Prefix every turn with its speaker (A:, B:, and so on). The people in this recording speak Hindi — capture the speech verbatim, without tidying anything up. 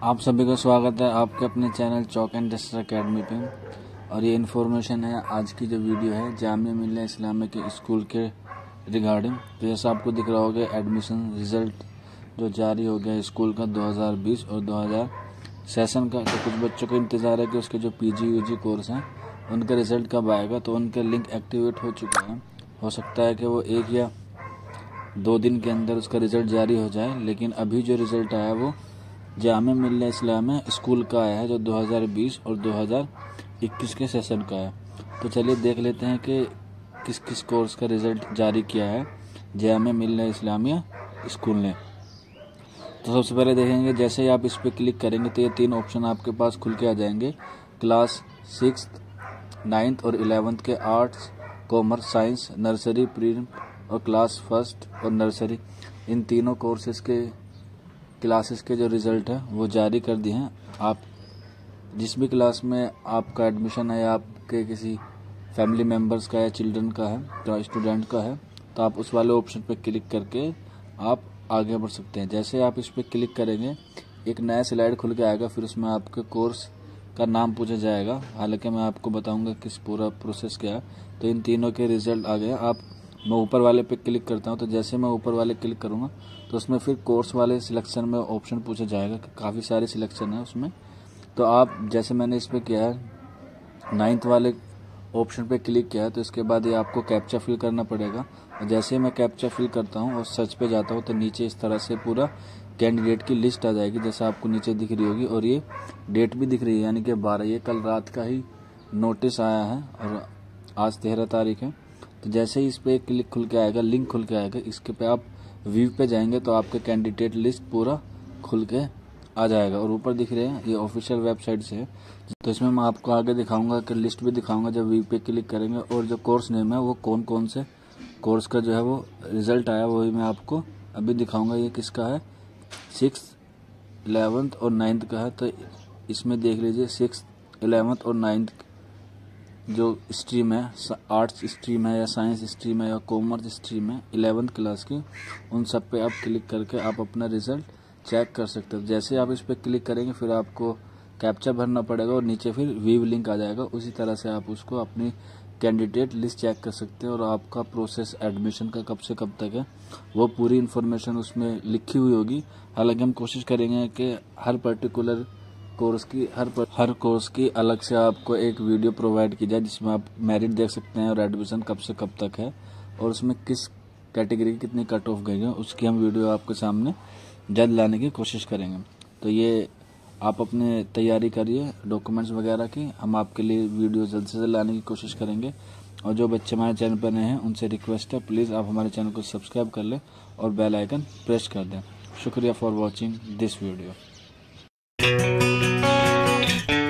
A: आप सभी का स्वागत है आपके अपने channel chalk and duster academy पे। और ये इन्फॉर्मेशन है आज की जो वीडियो है जामिया मिल्लिया इस्लामिया के स्कूल के रिगार्डिंग। तो जैसा आपको दिख रहा होगा एडमिशन रिज़ल्ट जो जारी हो गया स्कूल का दो हज़ार बीस और दो हज़ार सेशन का। तो कुछ बच्चों को इंतज़ार है कि उसके जो पीजी यूजी कोर्स हैं उनका रिज़ल्ट कब आएगा। तो उनका लिंक एक्टिवेट हो चुका है, हो सकता है कि वो एक या दो दिन के अंदर उसका रिज़ल्ट जारी हो जाए। लेकिन अभी जो रिज़ल्ट आया वो जामिया मिल्लिया इस्लामिया स्कूल का आया है जो दो हज़ार बीस और दो हज़ार इक्कीस के सेशन का है। तो चलिए देख लेते हैं कि किस किस कोर्स का रिज़ल्ट जारी किया है जामिया मिल्लिया इस्लामिया स्कूल ने। तो सबसे पहले देखेंगे, जैसे ही आप इस पर क्लिक करेंगे तो ये तीन ऑप्शन आपके पास खुल के आ जाएंगे। क्लास सिक्स नाइन्थ और इलेवेंथ के arts commerce science nursery pre और क्लास फर्स्ट और नर्सरी, इन तीनों कोर्सेज के क्लासेस के जो रिज़ल्ट है वो जारी कर दिए हैं। आप जिस भी क्लास में आपका एडमिशन है या आपके किसी फैमिली मेम्बर्स का या चिल्ड्रन का है या स्टूडेंट का है तो आप उस वाले ऑप्शन पर क्लिक करके आप आगे बढ़ सकते हैं। जैसे आप इस पर क्लिक करेंगे एक नया स्लाइड खुल के आएगा, फिर उसमें आपके कोर्स का नाम पूछा जाएगा। हालांकि मैं आपको बताऊंगा किस पूरा प्रोसेस क्या है। तो इन तीनों के रिज़ल्ट आ गए। आप मैं ऊपर वाले पे क्लिक करता हूं तो जैसे मैं ऊपर वाले क्लिक करूंगा तो उसमें फिर कोर्स वाले सिलेक्शन में ऑप्शन पूछा जाएगा कि काफ़ी सारे सिलेक्शन है उसमें। तो आप जैसे मैंने इस पर किया है नाइन्थ वाले ऑप्शन पे क्लिक किया है तो इसके बाद ये आपको कैप्चा फिल करना पड़ेगा। और जैसे ही मैं कैप्चा फिल करता हूँ और सर्च पे जाता हूँ तो नीचे इस तरह से पूरा कैंडिडेट की लिस्ट आ जाएगी जैसा आपको नीचे दिख रही होगी। और ये डेट भी दिख रही है यानी कि बारह, ये कल रात का ही नोटिस आया है और आज तेरह तारीख है। तो जैसे ही इस पर क्लिक खुल के आएगा, लिंक खुल के आएगा, इसके पे आप व्यू पे जाएंगे तो आपके कैंडिडेट लिस्ट पूरा खुल के आ जाएगा। और ऊपर दिख रहे हैं ये ऑफिशियल वेबसाइट से है। तो इसमें मैं आपको आगे दिखाऊंगा कि लिस्ट भी दिखाऊंगा जब व्यू पे क्लिक करेंगे। और जो कोर्स नेम है वो कौन कौन से कोर्स का जो है वो रिज़ल्ट आया वही मैं आपको अभी दिखाऊंगा। ये किसका है, सिक्स इलेवेंथ और नाइन्थ का है। तो इसमें देख लीजिए सिक्स इलेवेंथ और नाइन्थ जो स्ट्रीम है, आर्ट्स स्ट्रीम है या साइंस स्ट्रीम है या कॉमर्स स्ट्रीम है इलेवेंथ क्लास की, उन सब पे आप क्लिक करके आप अपना रिज़ल्ट चेक कर सकते हो। जैसे आप इस पर क्लिक करेंगे फिर आपको कैप्चा भरना पड़ेगा और नीचे फिर व्यू लिंक आ जाएगा। उसी तरह से आप उसको अपनी कैंडिडेट लिस्ट चेक कर सकते हैं और आपका प्रोसेस एडमिशन का कब से कब तक है वो पूरी इन्फॉर्मेशन उसमें लिखी हुई होगी। हालांकि हम कोशिश करेंगे कि हर पर्टिकुलर कोर्स की हर पर, हर कोर्स की अलग से आपको एक वीडियो प्रोवाइड की जाए जिसमें आप मेरिट देख सकते हैं और एडमिशन कब से कब तक है और उसमें किस कैटेगरी की कितनी कट ऑफ गई है उसकी हम वीडियो आपके सामने जल्द लाने की कोशिश करेंगे। तो ये आप अपने तैयारी करिए डॉक्यूमेंट्स वगैरह की, हम आपके लिए वीडियो जल्द से जल्द लाने की कोशिश करेंगे। और जो बच्चे हमारे चैनल पर नए हैं उनसे रिक्वेस्ट है प्लीज़ आप हमारे चैनल को सब्सक्राइब कर लें और बेल आइकन प्रेस कर दें। शुक्रिया फॉर वॉचिंग दिस वीडियो।